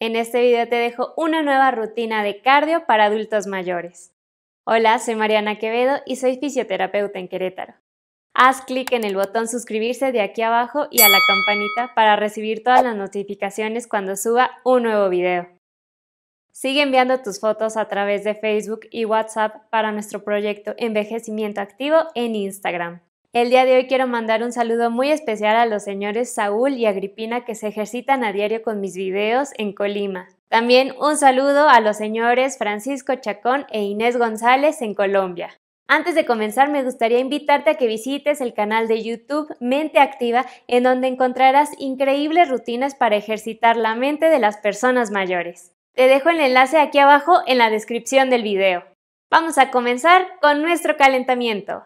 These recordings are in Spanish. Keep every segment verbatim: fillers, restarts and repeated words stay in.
En este video te dejo una nueva rutina de cardio para adultos mayores. Hola, soy Mariana Quevedo y soy fisioterapeuta en Querétaro. Haz clic en el botón suscribirse de aquí abajo y a la campanita para recibir todas las notificaciones cuando suba un nuevo video. Sigue enviando tus fotos a través de Facebook y WhatsApp para nuestro proyecto Envejecimiento Activo en Instagram. El día de hoy quiero mandar un saludo muy especial a los señores Saúl y Agripina que se ejercitan a diario con mis videos en Colima. También un saludo a los señores Francisco Chacón e Inés González en Colombia. Antes de comenzar me gustaría invitarte a que visites el canal de YouTube Mente Activa, en donde encontrarás increíbles rutinas para ejercitar la mente de las personas mayores. Te dejo el enlace aquí abajo en la descripción del video. Vamos a comenzar con nuestro calentamiento.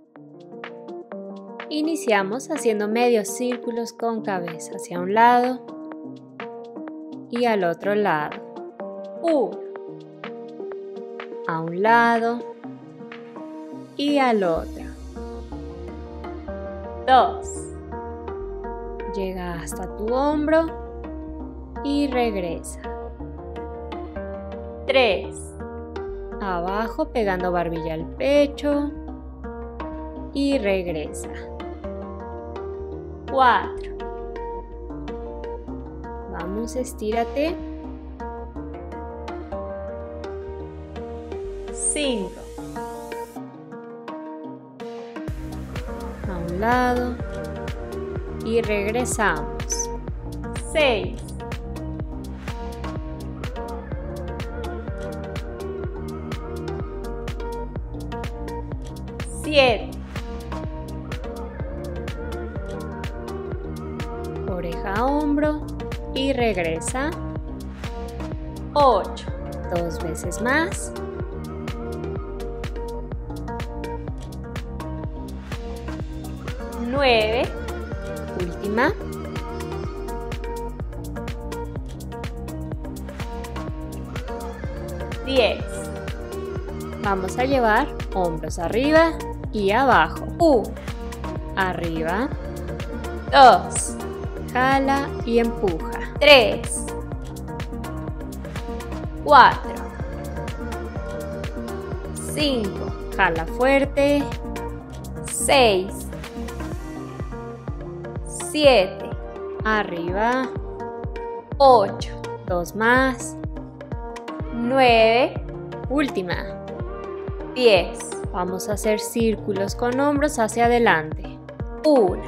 Iniciamos haciendo medios círculos con cabeza hacia un lado y al otro lado. Uno. A un lado y al otro. Dos. Llega hasta tu hombro y regresa. Tres. Abajo pegando barbilla al pecho y regresa. Cuatro. Vamos, estírate. Cinco. A un lado y regresamos. Seis. Siete. Oreja a hombro y regresa. Ocho. Dos veces más. Nueve. Última. Diez. Vamos a llevar hombros arriba y abajo. Uno. Arriba. Dos. Jala y empuja. Tres. Cuatro. Cinco. Jala fuerte. Seis. Siete. Arriba. Ocho. Dos más. Nueve. Última. Diez. Vamos a hacer círculos con hombros hacia adelante. Una.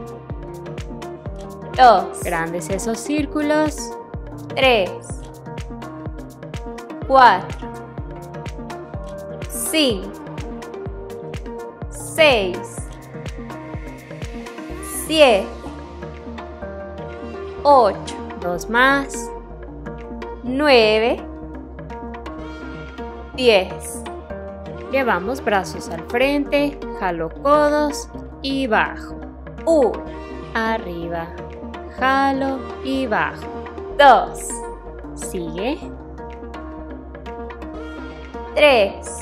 Dos. Grandes esos círculos. Tres. Cuatro. Cinco. Seis. Siete. Ocho. Dos más. Nueve. Diez. Llevamos brazos al frente, jalo codos y bajo. Uno. Arriba. Jalo y bajo. Dos. Sigue. Tres.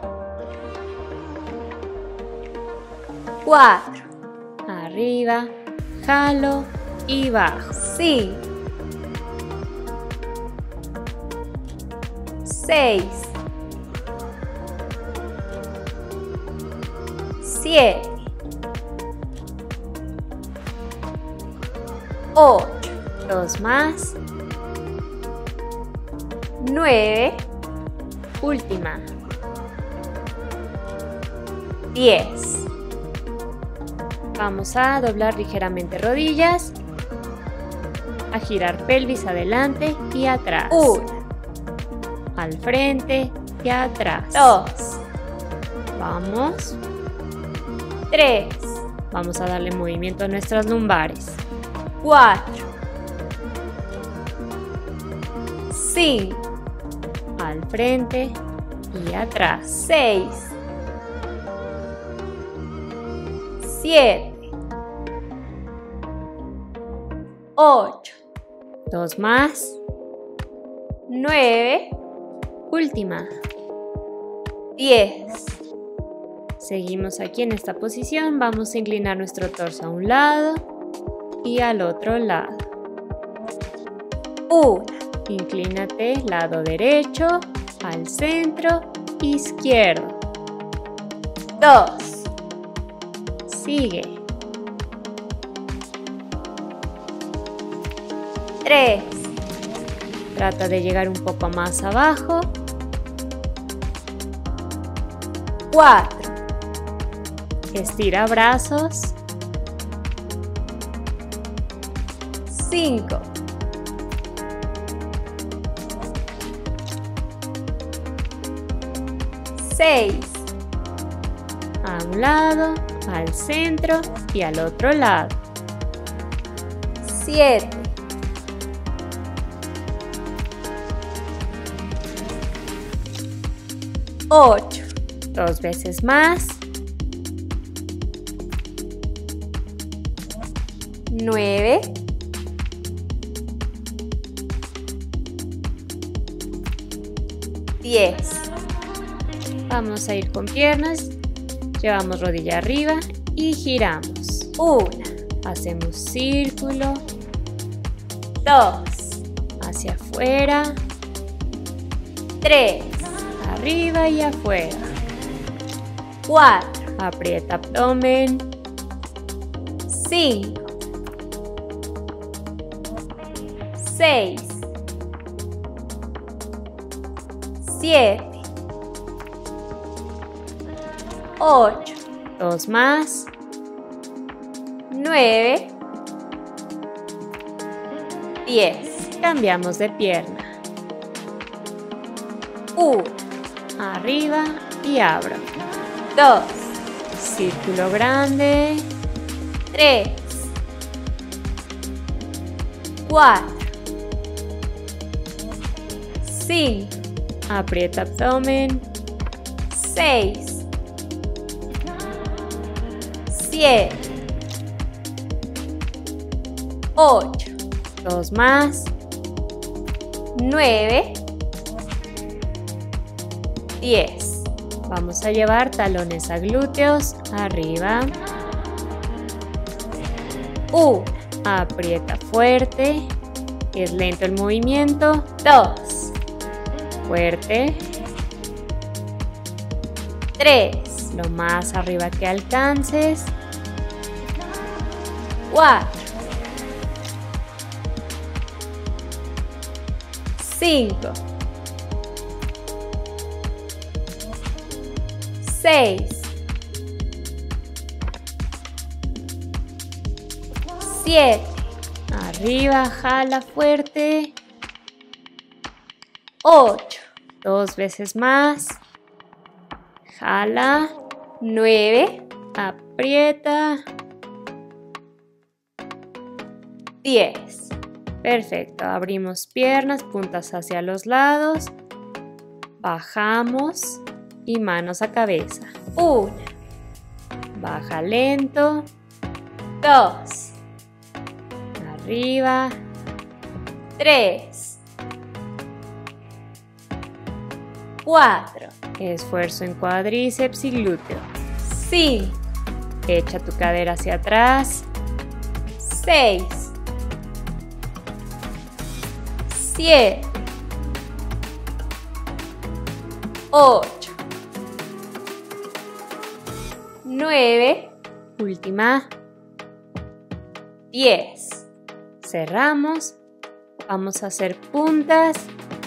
Cuatro. Arriba. Jalo y bajo. Cinco. Seis. Siete. Ocho. Dos más. Nueve. Última. Diez. Vamos a doblar ligeramente rodillas. A girar pelvis adelante y atrás. Una. Al frente y atrás. Dos. Vamos. Tres. Vamos a darle movimiento a nuestras lumbares. Cuatro. Cinco. Al frente y atrás. Seis. Siete. Ocho. Dos más. Nueve. Última. Diez. Seguimos aquí en esta posición. Vamos a inclinar nuestro torso a un lado y al otro lado. Una. Inclínate lado derecho, al centro, izquierdo. Dos. Sigue. Tres. Trata de llegar un poco más abajo. Cuatro. Estira brazos. Cinco. Seis. A un lado, al centro y al otro lado. Siete. Ocho. Dos veces más. Nueve. Diez. Vamos a ir con piernas. Llevamos rodilla arriba y giramos. Una. Hacemos círculo. Dos. Hacia afuera. Tres. Arriba y afuera. Cuatro. Aprieta abdomen. Cinco. Seis. Siete. Ocho. Dos más. Nueve. Diez. Cambiamos de pierna. Uno. Arriba y abro. Dos. Círculo grande. Tres. Cuatro. Cinco. Aprieta abdomen. Seis. Siete. Ocho. Dos más. Nueve. Diez. Vamos a llevar talones a glúteos. Arriba. Uno. Aprieta fuerte. Es lento el movimiento. Dos. Fuerte. Tres. Lo más arriba que alcances. Cuatro. Cinco. Seis. Siete. Arriba, jala fuerte. Ocho. Dos veces más. Jala. Nueve. Aprieta. Diez. Perfecto. Abrimos piernas, puntas hacia los lados. Bajamos y manos a cabeza. Una. Baja lento. Dos. Arriba. Tres. Cuatro. Esfuerzo en cuádriceps y glúteo. Cinco. Echa tu cadera hacia atrás. Seis. Siete. Ocho. Nueve. Última. Diez. Cerramos. Vamos a hacer puntas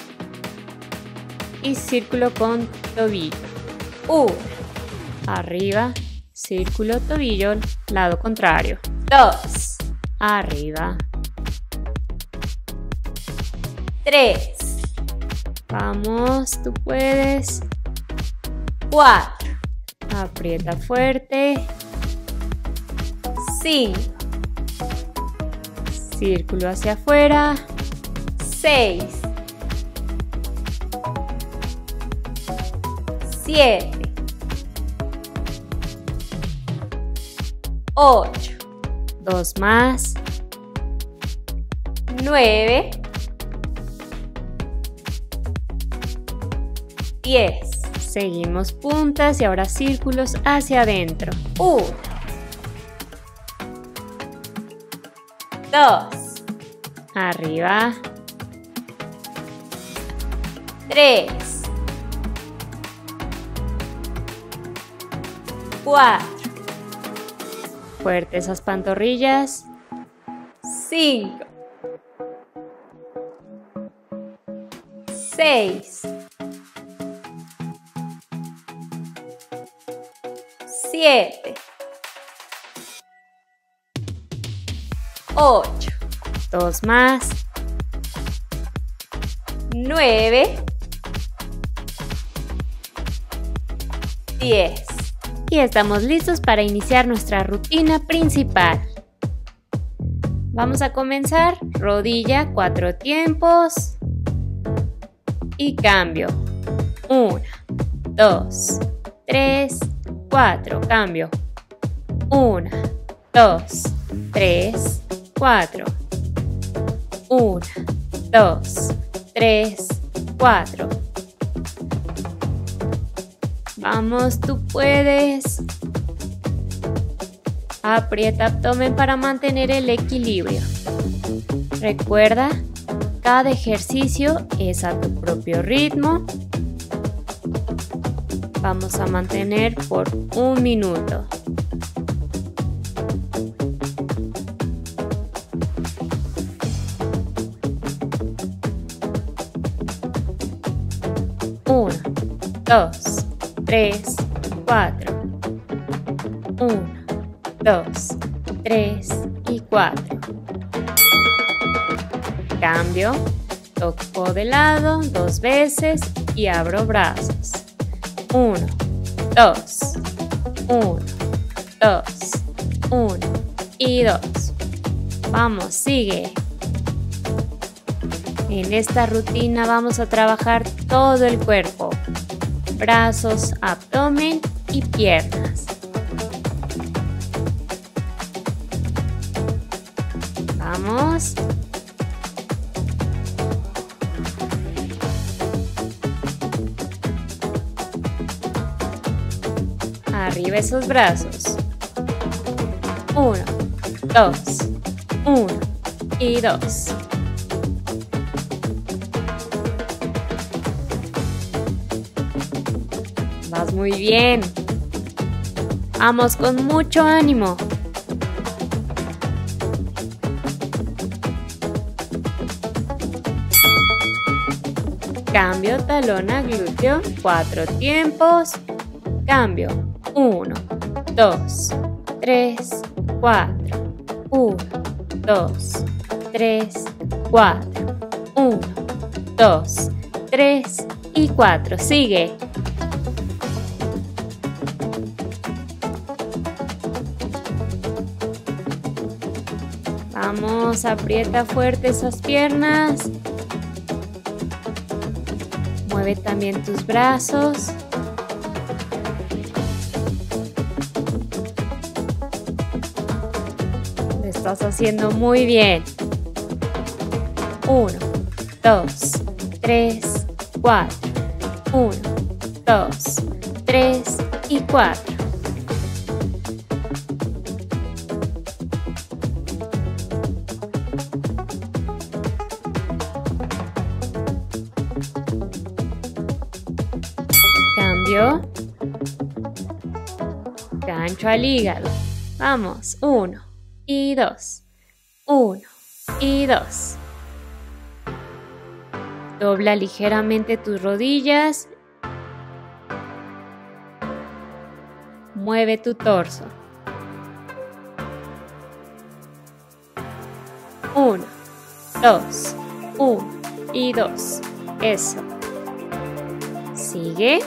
y círculo con tobillo. Uno. Arriba. Círculo, tobillo. Lado contrario. Dos. Arriba. Tres. Vamos, tú puedes. Cuatro. Aprieta fuerte. Cinco. Círculo hacia afuera. Seis. Siete. Ocho. Dos más. Nueve. Diez. Seguimos puntas y ahora círculos hacia adentro. Uno. Dos. Arriba. tres, cuatro, fuerte esas pantorrillas, cinco, seis, siete, ocho, dos más, nueve, diez. Y estamos listos para iniciar nuestra rutina principal. Vamos a comenzar rodilla, cuatro tiempos y cambio. Una, dos, tres, cuatro, cambio. Una, dos, tres, cuatro. Una, dos, tres, cuatro. Vamos, tú puedes. Aprieta abdomen para mantener el equilibrio. Recuerda, cada ejercicio es a tu propio ritmo. Vamos a mantener por un minuto. Uno, dos, tres, cuatro. Uno, dos, tres y cuatro. Cambio, toco de lado dos veces y abro brazos. Uno, dos, uno, dos, uno y dos. Vamos, sigue. En esta rutina vamos a trabajar todo el cuerpo. Brazos, abdomen y piernas. Vamos. Arriba esos brazos. Uno, dos, uno y dos. Vas muy bien. Vamos con mucho ánimo. Cambio, talón a glúteo, cuatro tiempos. Cambio, uno, dos, tres, cuatro. Uno, dos, tres, cuatro. Uno, dos, tres y cuatro. Sigue. Vamos, aprieta fuerte esas piernas. Mueve también tus brazos. Lo estás haciendo muy bien. Uno, dos, tres, cuatro. Uno, dos, tres y cuatro. Cambio. Gancho al hígado. Vamos, uno y dos. Uno y dos. Dobla ligeramente tus rodillas. Mueve tu torso. Uno, dos, uno y dos. Eso. Sigue.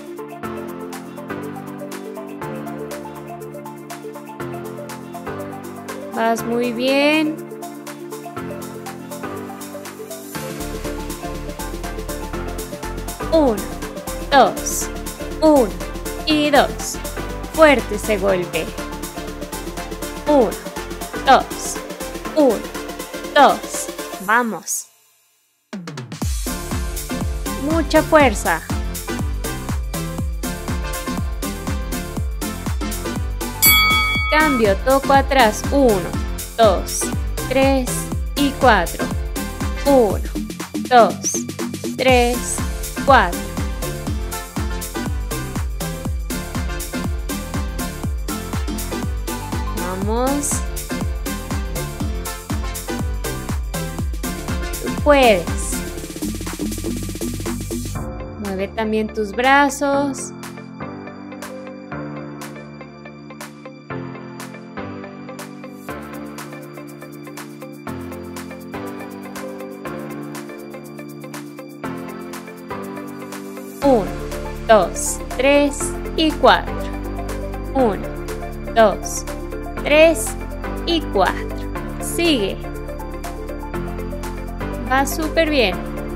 Vas muy bien. Uno, dos, uno y dos. Fuerte ese golpe. Uno, dos, uno, dos. Vamos. Mucha fuerza. Cambio, toco atrás. Uno, dos, tres y cuatro. Uno, dos, tres, cuatro. Vamos. Tú puedes. Mueve también tus brazos. Uno, dos, tres y cuatro. Uno, dos, tres y cuatro. Sigue. Va súper bien.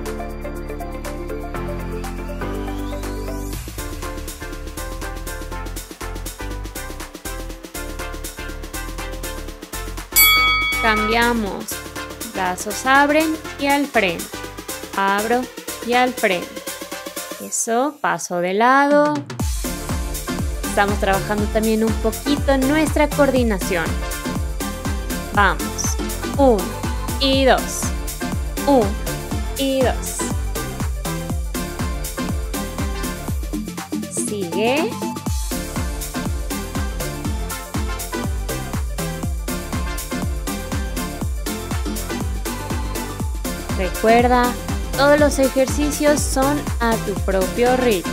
Cambiamos. Brazos abren y al frente. Abro y al frente. Eso, paso de lado. Estamos trabajando también un poquito en nuestra coordinación. Vamos. Uno y dos. Uno y dos. Sigue. Recuerda, todos los ejercicios son a tu propio ritmo.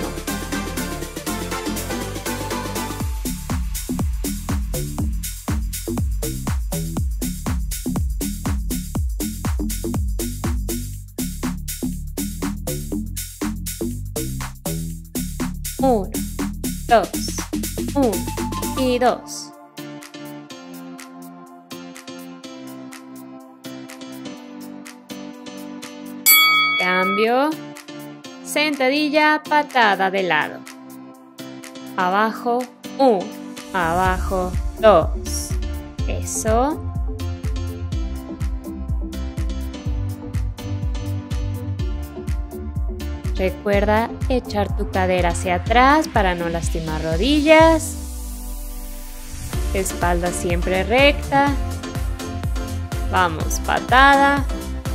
Uno, dos, uno y dos. Cambio. Sentadilla, patada de lado. Abajo, uno. Abajo, dos. Eso. Recuerda echar tu cadera hacia atrás para no lastimar rodillas. Espalda siempre recta. Vamos, patada.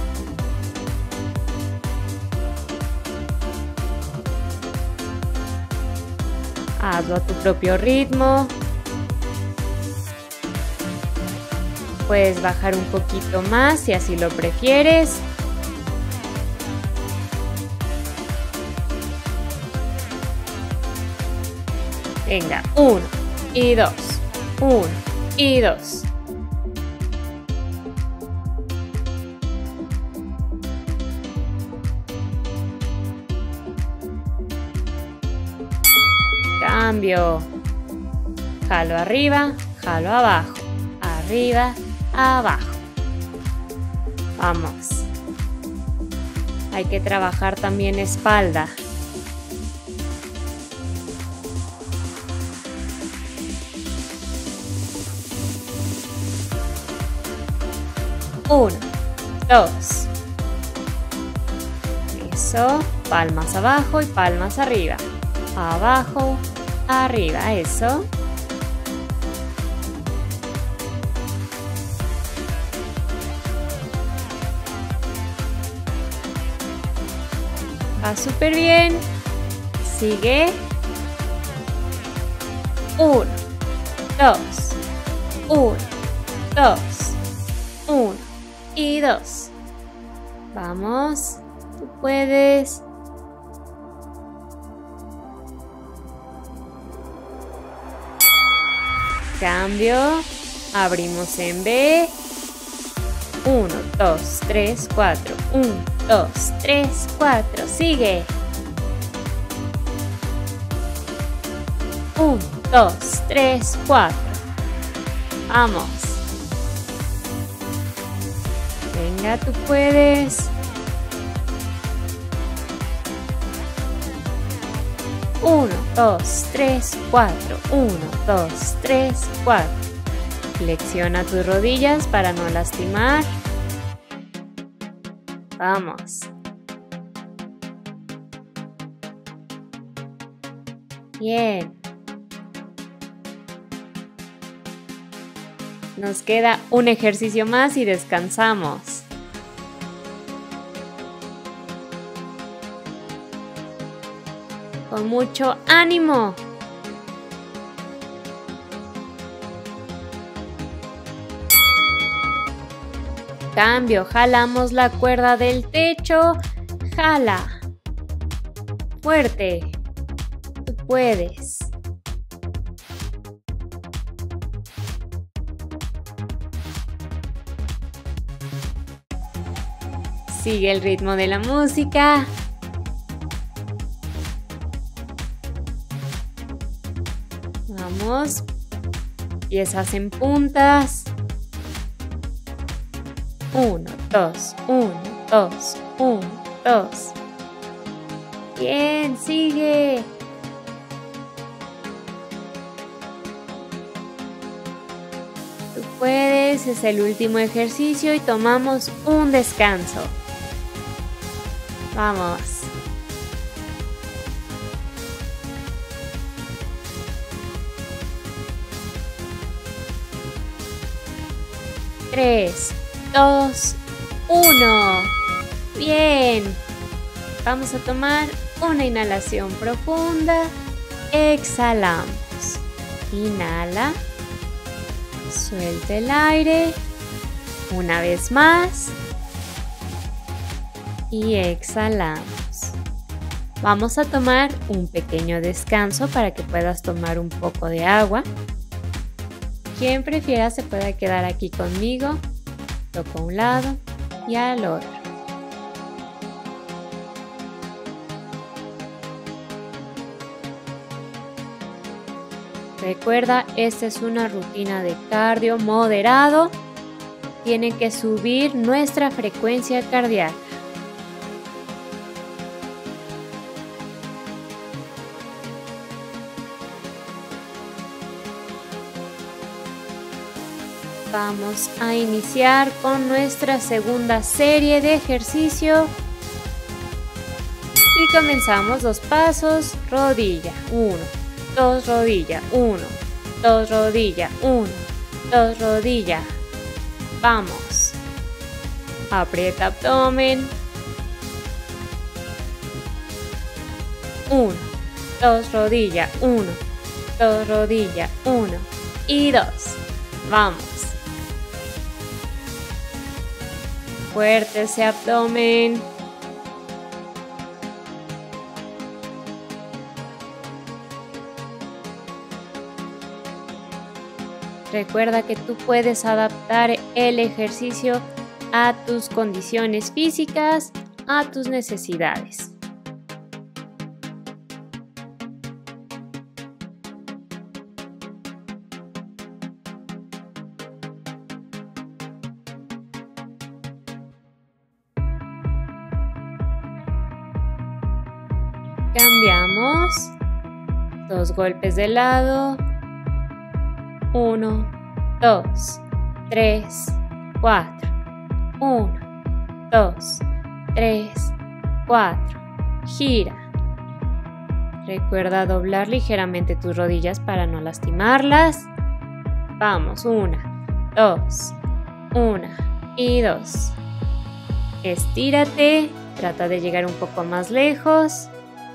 Hazlo a tu propio ritmo. Puedes bajar un poquito más si así lo prefieres. Venga, uno y dos, uno y dos. Cambio. Jalo arriba, jalo abajo, arriba, abajo. Vamos. Hay que trabajar también espalda. Uno, dos. Eso. Palmas abajo y palmas arriba. Abajo, arriba. Eso. Va súper bien. Sigue. Uno, dos, uno, dos, uno y dos. Vamos. Tú puedes. Cambio. Abrimos en B. uno, dos, tres, cuatro. uno, dos, tres, cuatro. Sigue. uno, dos, tres, cuatro. Vamos. Venga, tú puedes. uno, dos, tres, cuatro. uno, dos, tres, cuatro. Flexiona tus rodillas para no lastimar. Vamos. Bien. Nos queda un ejercicio más y descansamos. Con mucho ánimo. Cambio, jalamos la cuerda del techo. Jala. Fuerte. Tú puedes. Sigue el ritmo de la música. Vamos. Piezas en puntas. Uno, dos, uno, dos, uno, dos. Bien, sigue. Tú puedes, es el último ejercicio y tomamos un descanso. Vamos. Tres, dos, uno. Bien. Vamos a tomar una inhalación profunda. Exhalamos. Inhala. Suelta el aire. Una vez más. Y exhalamos. Vamos a tomar un pequeño descanso para que puedas tomar un poco de agua. Quien prefiera se puede quedar aquí conmigo. Toco a un lado y al otro. Recuerda, esta es una rutina de cardio moderado. Tiene que subir nuestra frecuencia cardíaca. Vamos a iniciar con nuestra segunda serie de ejercicio. Y comenzamos dos pasos, rodilla, uno, dos rodilla, uno, dos rodilla, uno, dos rodilla. Vamos. Aprieta abdomen. Uno, dos rodilla, uno, dos rodilla, uno y dos. Vamos. Fuerte ese abdomen. Recuerda que tú puedes adaptar el ejercicio a tus condiciones físicas, a tus necesidades. Cambiamos. Dos golpes de lado. Uno, dos, tres, cuatro. Uno, dos, tres, cuatro. Gira. Recuerda doblar ligeramente tus rodillas para no lastimarlas. Vamos, una, dos, una y dos. Estírate. Trata de llegar un poco más lejos.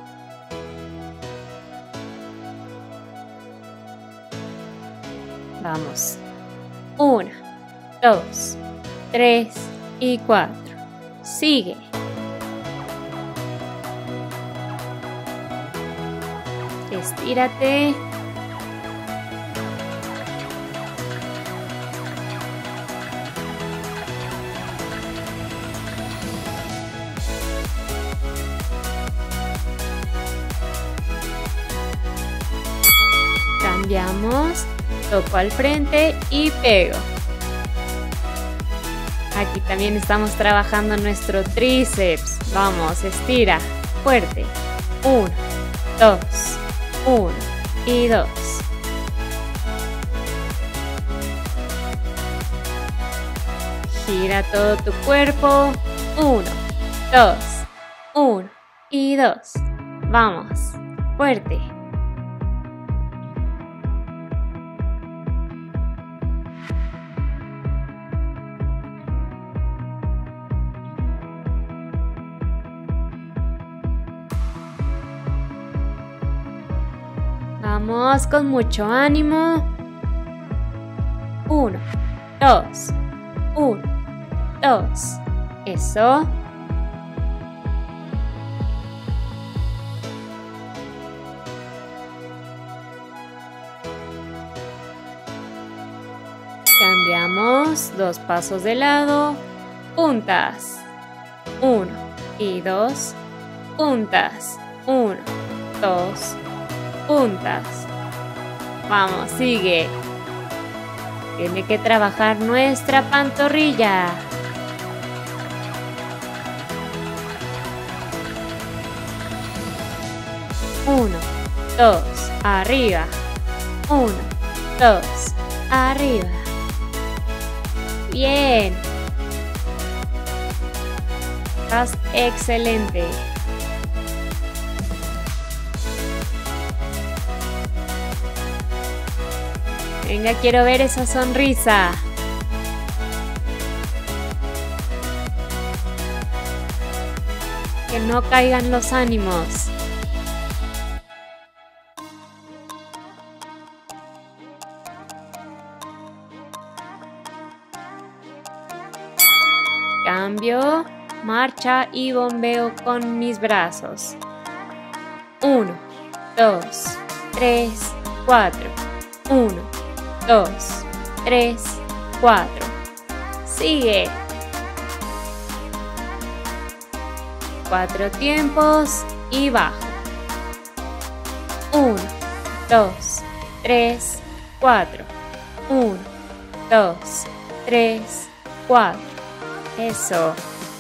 Vamos. Una, dos, tres y cuatro. Sigue. Estírate. Cambiamos. Toco al frente y pego. Aquí también estamos trabajando nuestro tríceps. Vamos, estira. Fuerte. Uno, dos, uno y dos. Gira todo tu cuerpo. Uno, dos, uno y dos. Vamos, fuerte. Vamos con mucho ánimo. Uno, dos, uno, dos. Eso. Cambiamos dos pasos de lado, puntas, uno y dos, puntas, uno, dos, puntas. Vamos, sigue. Tiene que trabajar nuestra pantorrilla. Uno, dos, arriba, uno, dos, arriba. Bien. Estás excelente. Venga, quiero ver esa sonrisa. Que no caigan los ánimos. Cambio, marcha y bombeo con mis brazos. Uno, dos, tres, cuatro. Uno, dos, tres, cuatro. Sigue. Cuatro tiempos y bajo. Uno, dos, tres, cuatro. Uno, dos, tres, cuatro. Eso.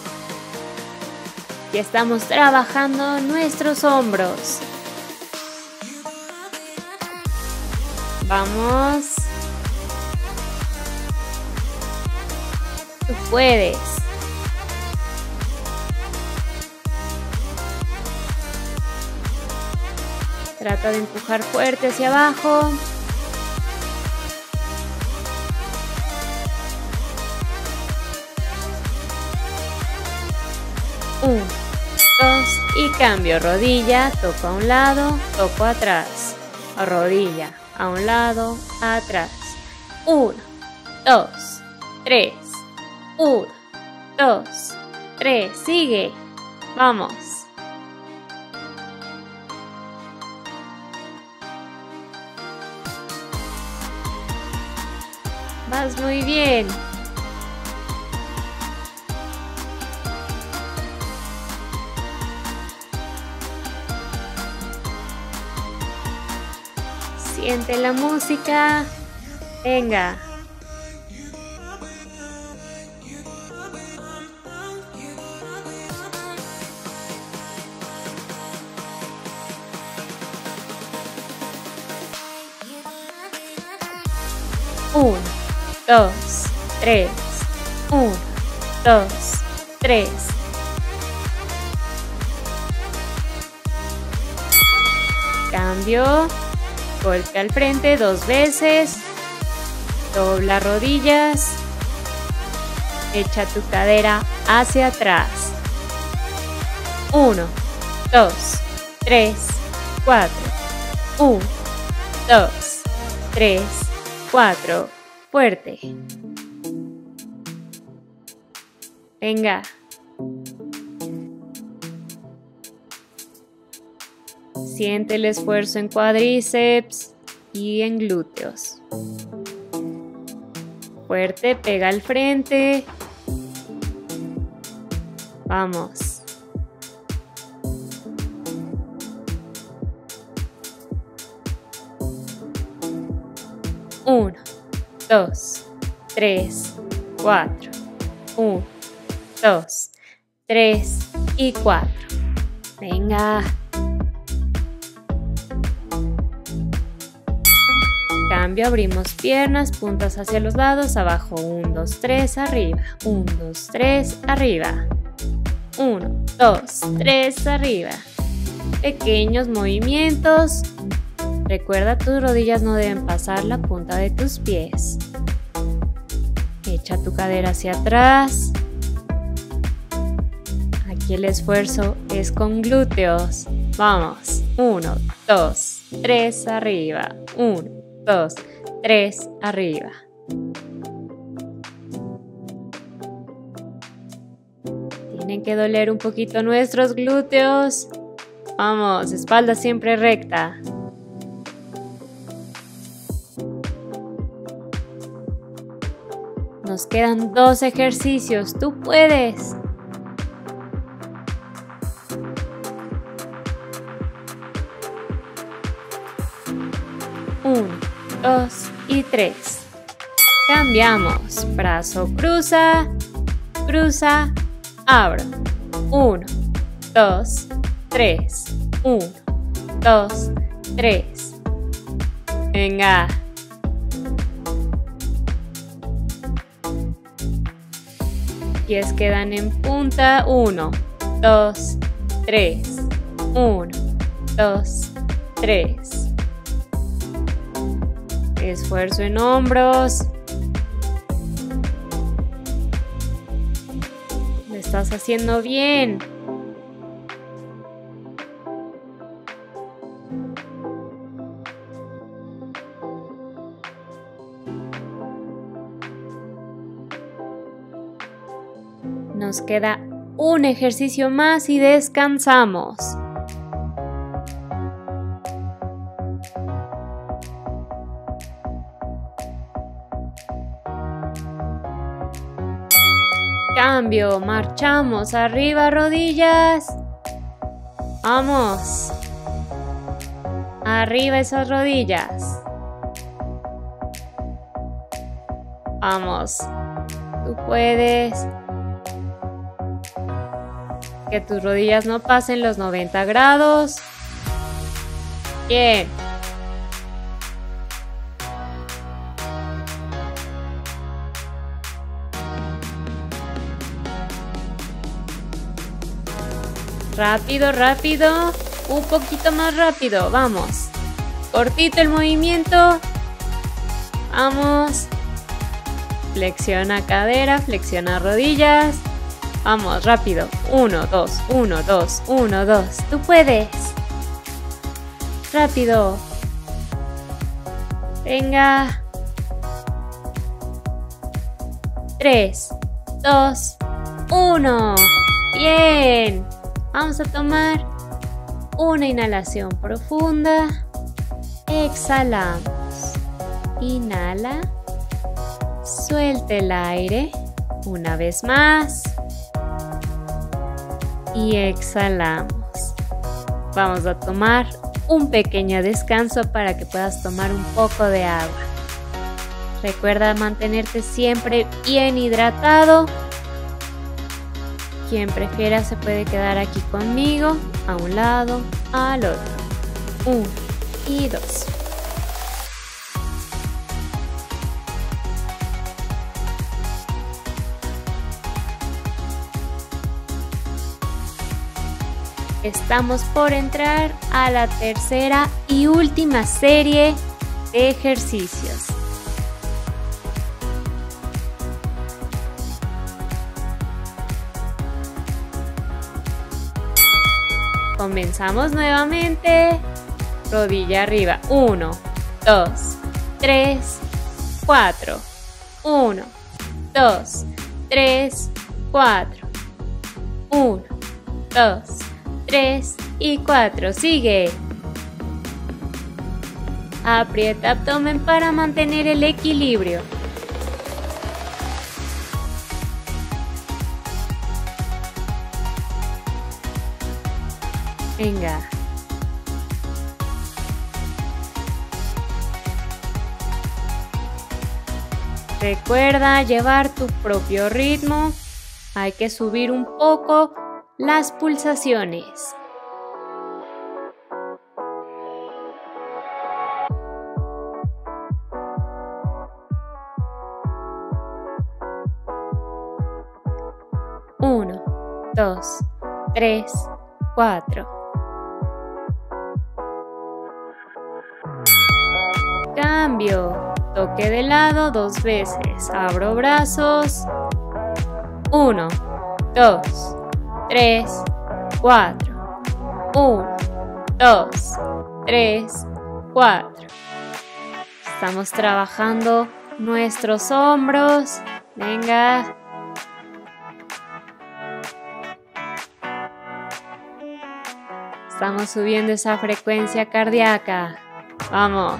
Ya estamos trabajando nuestros hombros. Vamos. Tú puedes. Trata de empujar fuerte hacia abajo. Uno, dos y cambio. Rodilla, toco a un lado, toco atrás. Rodilla, a un lado, atrás. Uno, dos, tres. Uno, dos, tres. Sigue. Vamos. Vas muy bien. Siente la música. Venga. Uno, dos, tres. Uno, dos, tres. Cambio. Golpe al frente dos veces. Dobla rodillas. Echa tu cadera hacia atrás. Uno, dos, tres, cuatro. Uno, dos, tres, cuatro. Fuerte. Venga. Siente el esfuerzo en cuádriceps y en glúteos. Fuerte, pega al frente. Vamos. Uno, dos, tres, cuatro. Uno, dos, tres y cuatro. Venga. Cambio, abrimos piernas, puntas hacia los lados, abajo, uno, dos, tres, arriba, uno, dos, tres, arriba, uno, dos, tres, arriba. Pequeños movimientos. Recuerda, tus rodillas no deben pasar la punta de tus pies. Echa tu cadera hacia atrás. Aquí el esfuerzo es con glúteos. Vamos, uno, dos, tres, arriba. uno, dos, tres, arriba. Tienen que doler un poquito nuestros glúteos. Vamos, espalda siempre recta. Nos quedan dos ejercicios, tú puedes. Uno, dos y tres. Cambiamos. Brazo cruza, cruza, abro. Uno, dos, tres. Uno, dos, tres. Venga. Pies quedan en punta. Uno, dos, tres. Uno, dos, tres. Esfuerzo en hombros. Lo estás haciendo bien. Nos queda un ejercicio más y descansamos. Cambio, marchamos, arriba rodillas. Vamos. Arriba esas rodillas. Vamos. Tú puedes. Que tus rodillas no pasen los noventa grados. Bien. Rápido, rápido. Un poquito más rápido. Vamos. Cortito el movimiento. Vamos. Flexiona cadera, flexiona rodillas. Vamos, rápido. Uno, dos, uno, dos, uno, dos. Tú puedes. Rápido. Venga. Tres, dos, uno. Bien. Vamos a tomar una inhalación profunda. Exhalamos. Inhala. Suelta el aire. Una vez más. Y exhalamos. Vamos a tomar un pequeño descanso para que puedas tomar un poco de agua. Recuerda mantenerte siempre bien hidratado. Quien prefiera se puede quedar aquí conmigo, a un lado, al otro. Uno y dos. Estamos por entrar a la tercera y última serie de ejercicios. Comenzamos nuevamente. Rodilla arriba. Uno, dos, tres, cuatro. Uno, dos, tres, cuatro. Uno, dos, tres y cuatro. Sigue. Aprieta abdomen para mantener el equilibrio. Venga. Recuerda llevar tu propio ritmo. Hay que subir un poco las pulsaciones. Uno, dos, tres, cuatro. Cambio. Toque de lado dos veces. Abro brazos. Uno, dos, tres, cuatro. Uno, dos, tres, cuatro. Estamos trabajando nuestros hombros. Venga. Estamos subiendo esa frecuencia cardíaca. Vamos.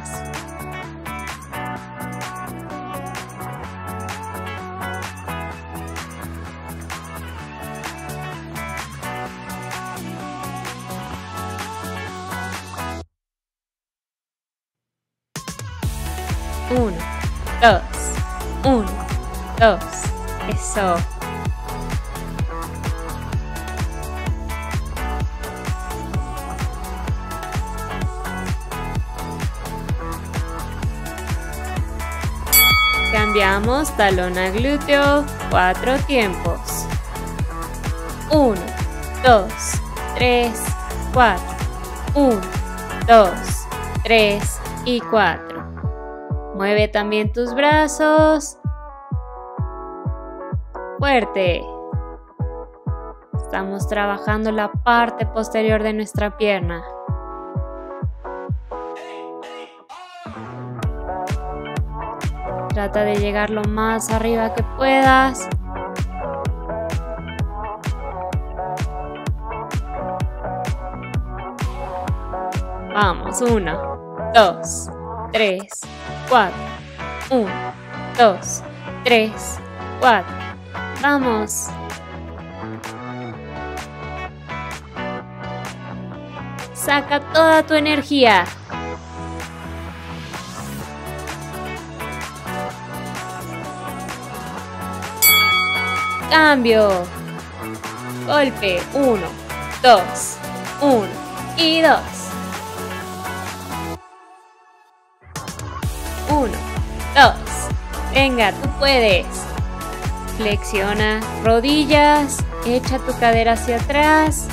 Uno, dos, uno, dos. Eso. Cambiamos talón a glúteo, cuatro tiempos. Uno, dos, tres, cuatro. Uno, dos, tres y cuatro. Mueve también tus brazos. Fuerte. Estamos trabajando la parte posterior de nuestra pierna. Trata de llegar lo más arriba que puedas. Vamos, uno, dos, tres, cuatro. Uno, dos, tres, cuatro. Vamos. Saca toda tu energía. Cambio. Golpe. Uno, dos, uno y dos. Uno, dos. Venga, tú puedes. Flexiona rodillas. Echa tu cadera hacia atrás.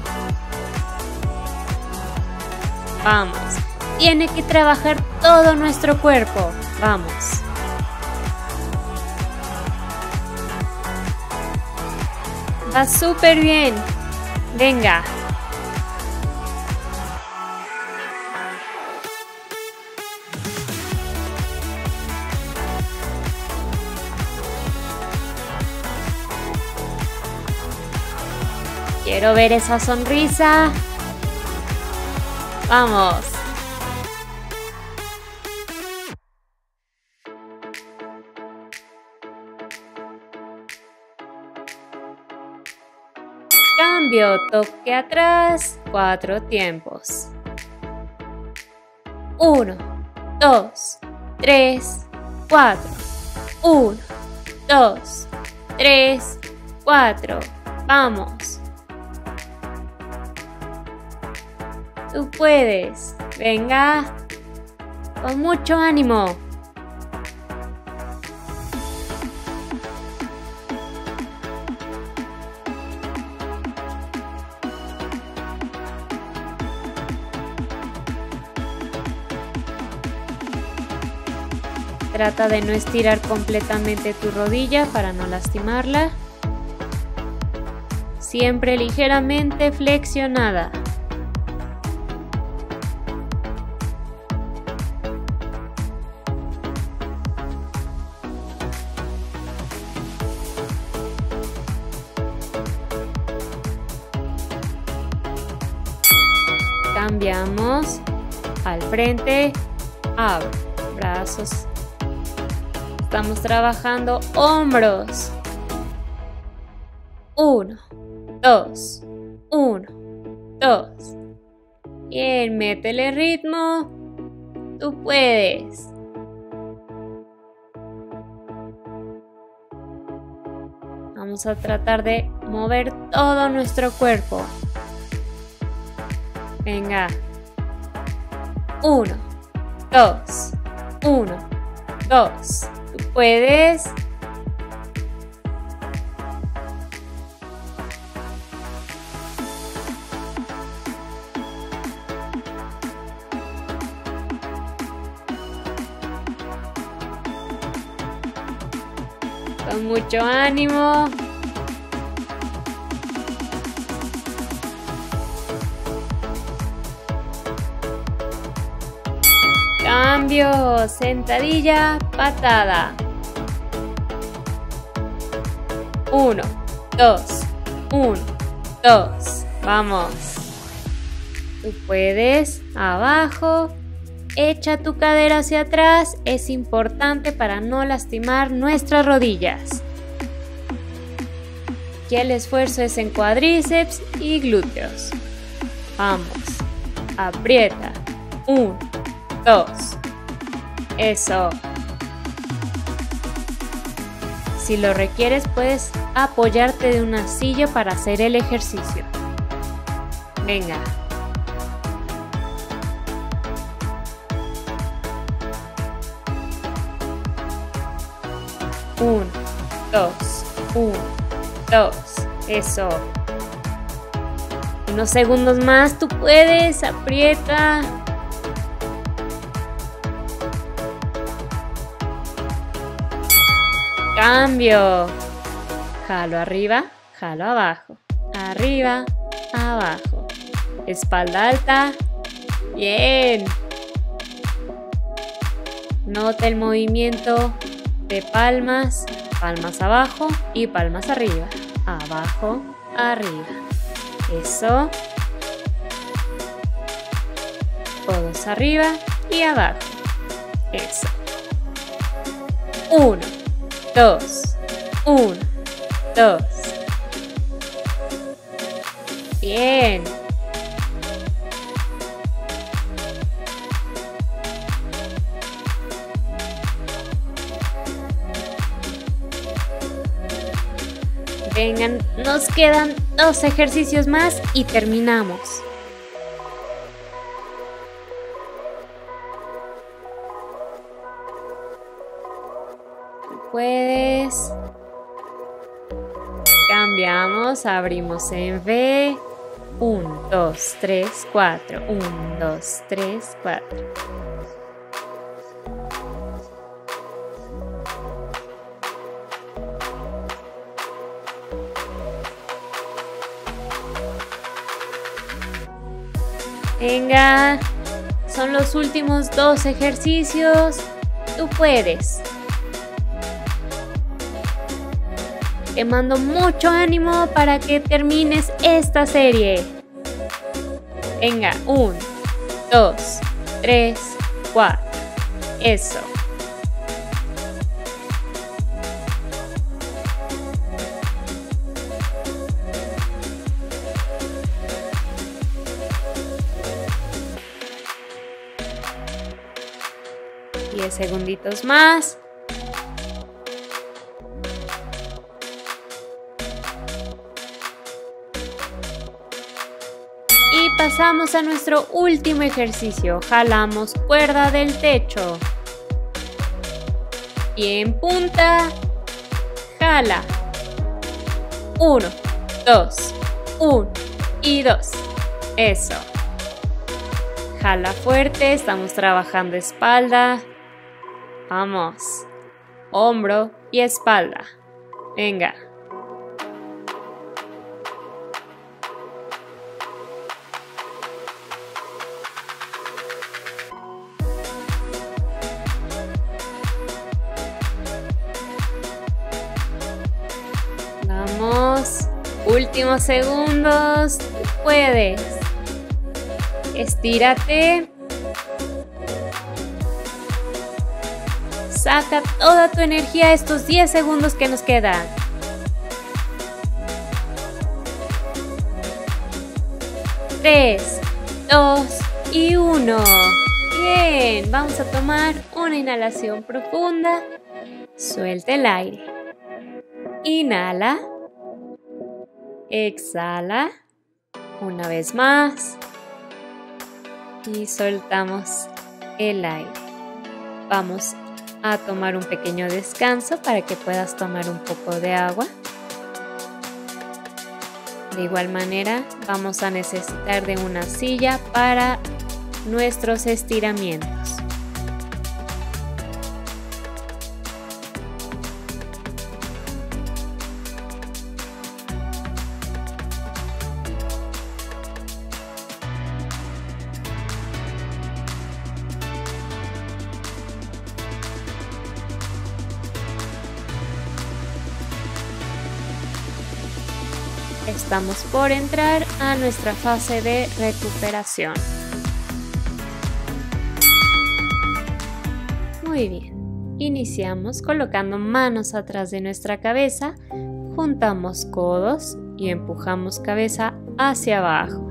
Vamos. Tiene que trabajar todo nuestro cuerpo. Vamos. Va súper bien. Venga. Quiero ver esa sonrisa. Vamos. Cambio, toque atrás, cuatro tiempos. Uno, dos, tres, cuatro. Uno, dos, tres, cuatro. Vamos. Tú puedes. Venga. Con mucho ánimo. Trata de no estirar completamente tu rodilla para no lastimarla. Siempre ligeramente flexionada. Cambiamos al frente, abre, brazos. Estamos trabajando hombros. Uno, dos, uno, dos. Bien, métele ritmo. Tú puedes. Vamos a tratar de mover todo nuestro cuerpo. Venga. Uno, dos, uno, dos. Tú puedes. Con mucho ánimo. Cambio, sentadilla, patada. Uno, dos, uno, dos. Vamos. Tú puedes. Abajo. Echa tu cadera hacia atrás. Es importante para no lastimar nuestras rodillas. Y el esfuerzo es en cuádriceps y glúteos. Vamos. Aprieta. Uno, dos. Eso. Si lo requieres, puedes apoyarte de una silla para hacer el ejercicio. Venga. Uno, dos, uno, dos. Eso. Unos segundos más, tú puedes. Aprieta. Cambio. Jalo arriba, jalo abajo. Arriba, abajo. Espalda alta. Bien. Nota el movimiento de palmas. Palmas abajo y palmas arriba. Abajo, arriba. Eso. Codos arriba y abajo. Eso. Uno. Dos, uno, dos. Bien. Vengan, nos quedan dos ejercicios más y terminamos. Puedes. Cambiamos, abrimos en V. uno, dos, tres, cuatro. uno, dos, tres, cuatro. Venga, son los últimos dos ejercicios. Tú puedes. Te mando mucho ánimo para que termines esta serie. Venga, uno, dos, tres, cuatro. Eso. Diez segunditos más. Pasamos a nuestro último ejercicio. Jalamos cuerda del techo. Y en punta. Jala. Uno, dos, uno y dos. Eso. Jala fuerte. Estamos trabajando espalda. Vamos. Hombro y espalda. Venga. Vamos, últimos segundos, tú puedes. Estírate. Saca toda tu energía estos diez segundos que nos quedan. tres, dos y uno. Bien, vamos a tomar una inhalación profunda. Suelta el aire. Inhala. Exhala. Una vez más. Y soltamos el aire. Vamos a tomar un pequeño descanso para que puedas tomar un poco de agua. De igual manera, vamos a necesitar de una silla para nuestros estiramientos. Estamos por entrar a nuestra fase de recuperación. Muy bien, iniciamos colocando manos atrás de nuestra cabeza, juntamos codos y empujamos cabeza hacia abajo.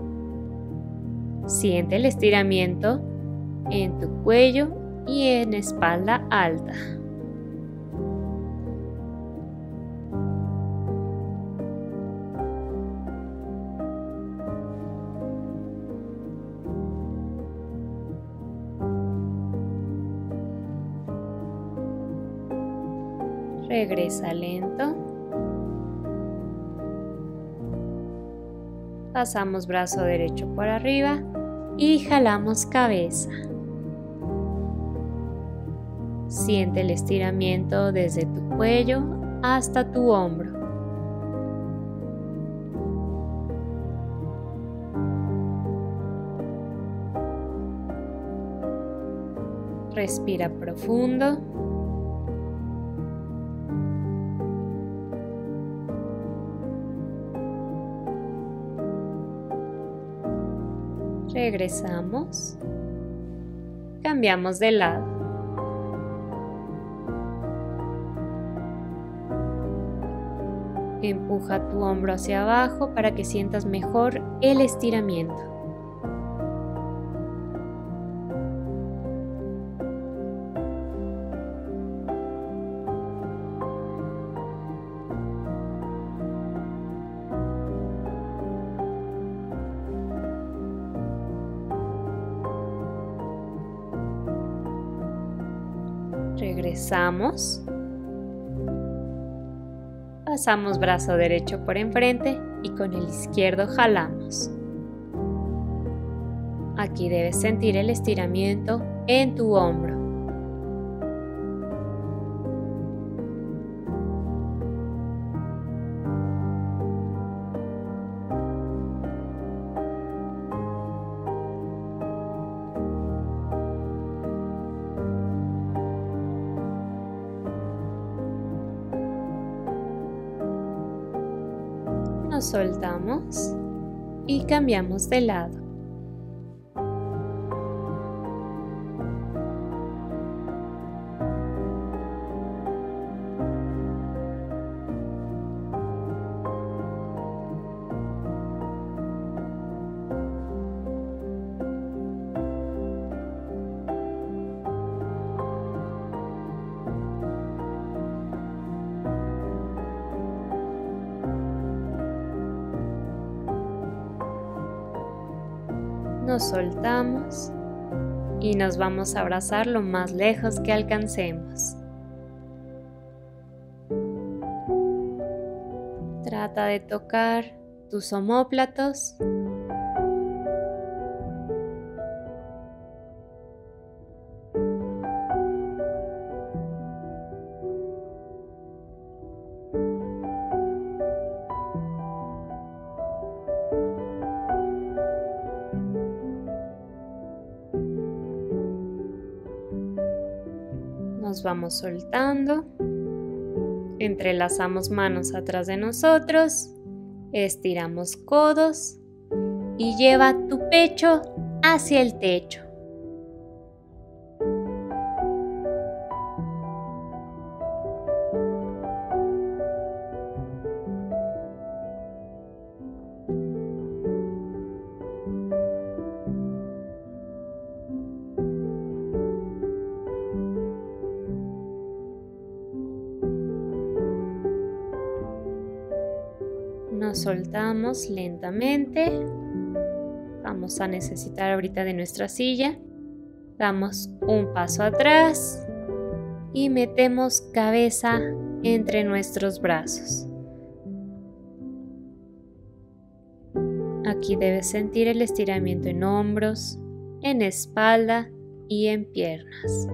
Siente el estiramiento en tu cuello y en espalda alta. Regresa lento. Pasamos brazo derecho por arriba y jalamos cabeza. Siente el estiramiento desde tu cuello hasta tu hombro. Respira profundo. Regresamos. Cambiamos de lado. Empuja tu hombro hacia abajo para que sientas mejor el estiramiento. Regresamos. Pasamos brazo derecho por enfrente y con el izquierdo jalamos. Aquí debes sentir el estiramiento en tu hombro. Nos soltamos y cambiamos de lado. Nos soltamos y nos vamos a abrazar lo más lejos que alcancemos. Trata de tocar tus omóplatos. Nos vamos soltando, entrelazamos manos atrás de nosotros, estiramos codos y lleva tu pecho hacia el techo. Nos soltamos lentamente. Vamos a necesitar ahorita de nuestra silla. Damos un paso atrás y metemos cabeza entre nuestros brazos. Aquí debes sentir el estiramiento en hombros, en espalda y en piernas.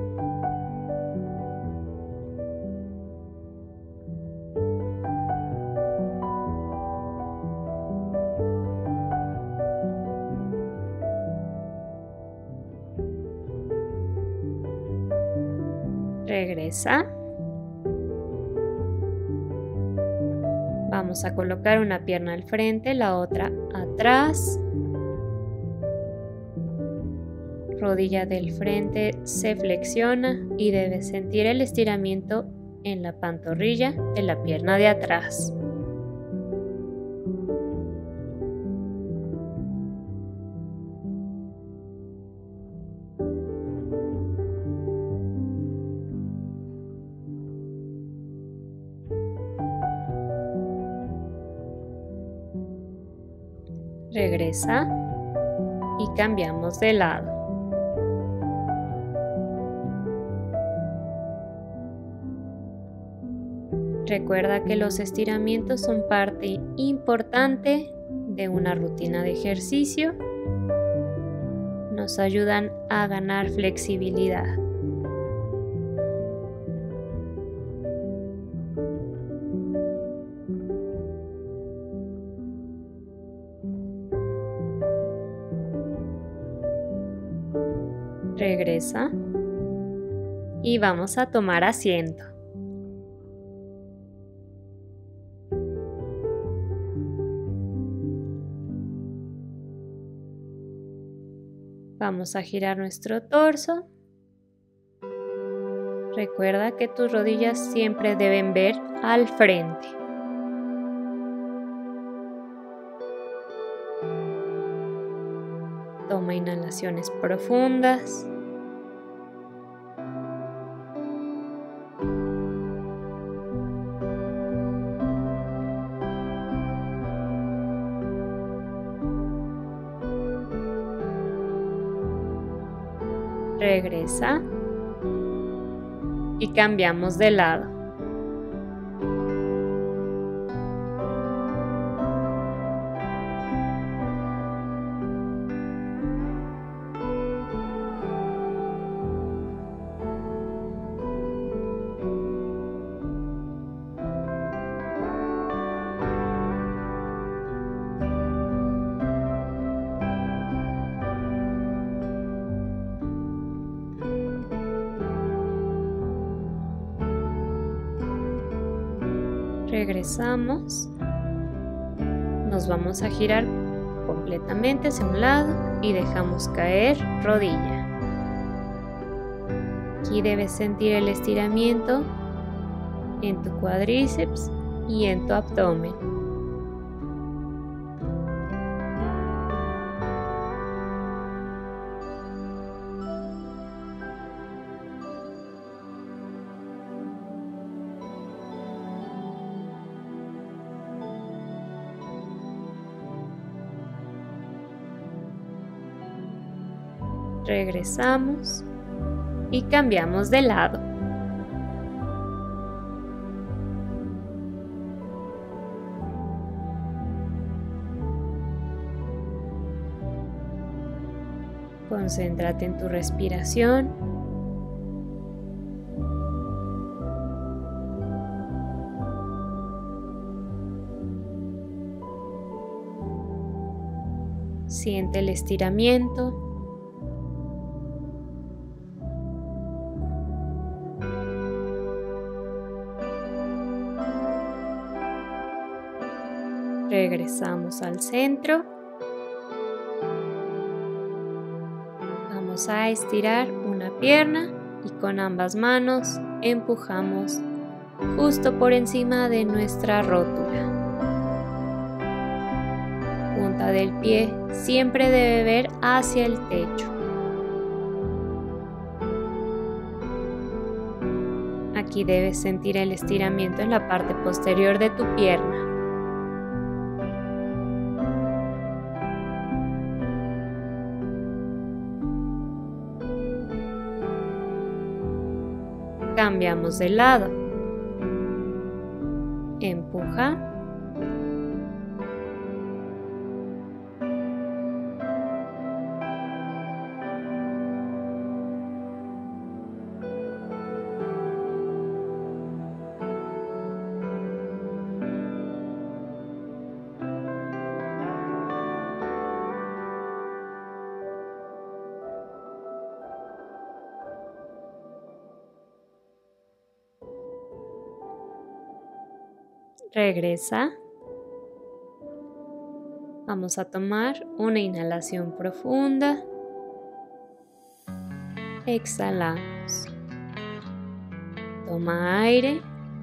Regresa. Vamos Vamos a colocar una pierna al frente, la otra atrás. Rodilla del frente se flexiona y debes sentir el estiramiento en la pantorrilla de la pierna de atrás. Regresa y cambiamos de lado. Recuerda que los estiramientos son parte importante de una rutina de ejercicio. Nos ayudan a ganar flexibilidad. Regresa y vamos a tomar asiento. Vamos a girar nuestro torso. Recuerda que tus rodillas siempre deben ver al frente. Toma inhalaciones profundas. Regresa y cambiamos de lado. Regresamos, nos vamos a girar completamente hacia un lado y dejamos caer rodilla. Aquí debes sentir el estiramiento en tu cuádriceps y en tu abdomen. Regresamos y cambiamos de lado. Concéntrate en tu respiración. Siente el estiramiento. Regresamos al centro. Vamos a estirar una pierna y con ambas manos empujamos justo por encima de nuestra rótula. Punta del pie siempre debe ver hacia el techo. Aquí debes sentir el estiramiento en la parte posterior de tu pierna. Cambiamos de lado. Empuja. Regresa Vamos a tomar una inhalación profunda. Exhalamos. Toma aire.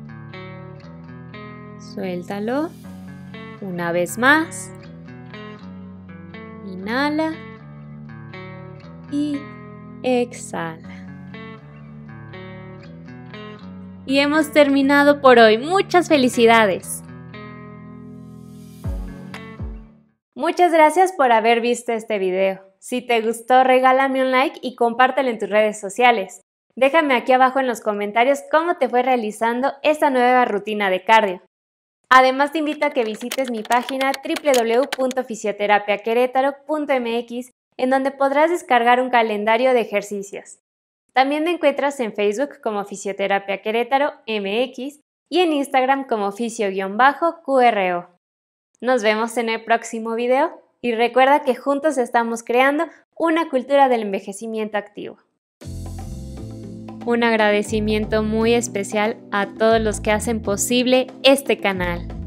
Suéltalo. Una vez más. Inhala. Y exhala. Y hemos terminado por hoy. ¡Muchas felicidades! Muchas gracias por haber visto este video. Si te gustó, regálame un like y compártelo en tus redes sociales. Déjame aquí abajo en los comentarios cómo te fue realizando esta nueva rutina de cardio. Además te invito a que visites mi página doble u doble u doble u punto fisioterapia querétaro punto m x en donde podrás descargar un calendario de ejercicios. También me encuentras en Facebook como Fisioterapia Querétaro M X y en Instagram como fisio-Q R O. Nos vemos en el próximo video y recuerda que juntos estamos creando una cultura del envejecimiento activo. Un agradecimiento muy especial a todos los que hacen posible este canal.